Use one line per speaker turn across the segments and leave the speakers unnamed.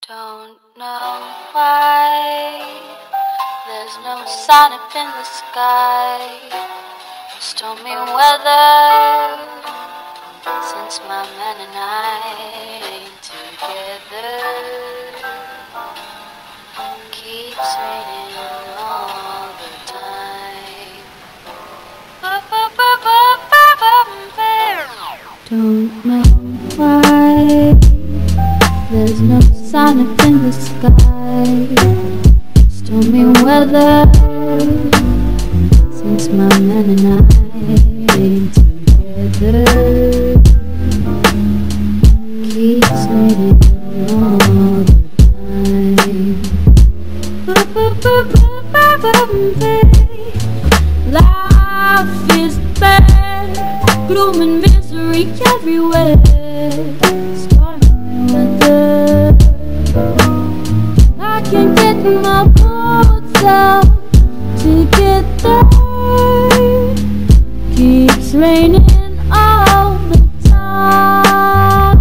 Don't know why there's no sun up in the sky. Stormy weather since my man and I ain't together. Keeps raining all the time. Don't know why there's no sun up in the sky. Stormy weather since my man and I ain't together. Keeps raining all the time. Life is bad, gloom and misery everywhere. I can't get my thoughts out to get there. Keeps raining all the time.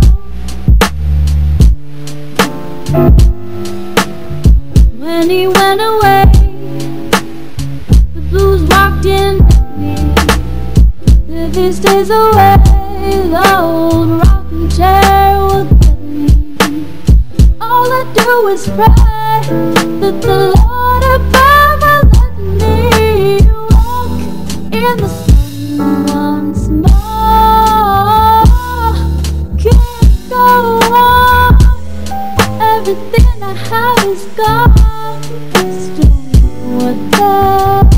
When he went away, the blues walked in me. Live his days away, the old rocking chair will get me. All I do is pray that the Lord above will let me walk in the sun once more. Can't go on, everything I have is gone. Still, what the?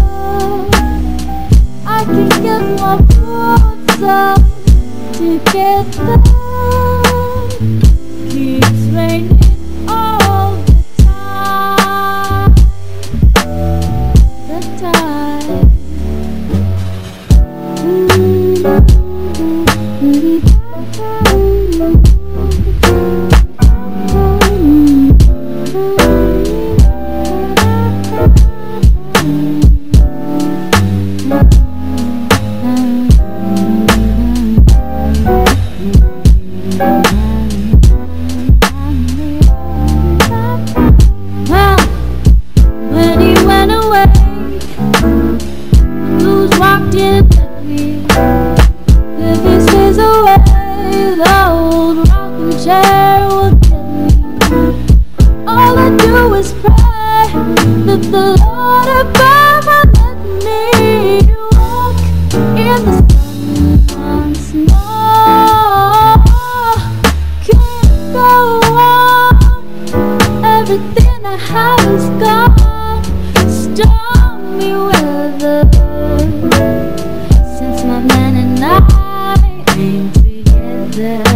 I can get my thoughts out to get there. Keeps raining all the time. The time. Walked in with me. Live his days away, the old rocking chair will get me. All I do is pray that the Lord above will let me walk in the sun once more. Can't go on, everything I have is gone. Stormy weather since my man and I ain't together.